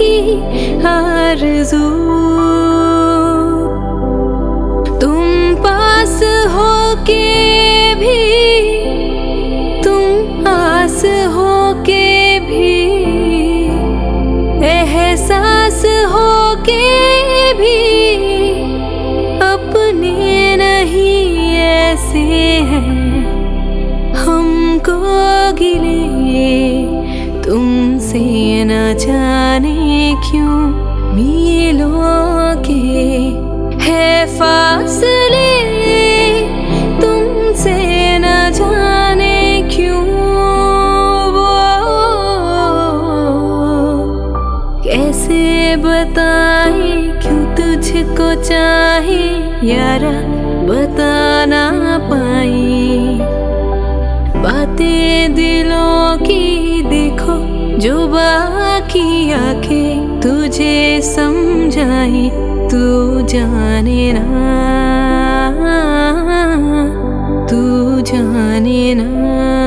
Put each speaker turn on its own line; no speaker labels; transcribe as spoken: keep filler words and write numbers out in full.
की आरज़ू। तुम पास हो के भी, तुम आस हो के भी, एहसास हो के भी अपने नहीं ऐसे हैं हमको गिले तुमसे न जाने क्यों मीलों के है फासले, तुमसे न जाने क्यों वो कैसे बताए क्यों तुझको चाहे यारा बता ना पाई। बातें दिलों की देखो जो बाकी आंखें तुझे समझाए, तू जाने ना, तू जाने ना।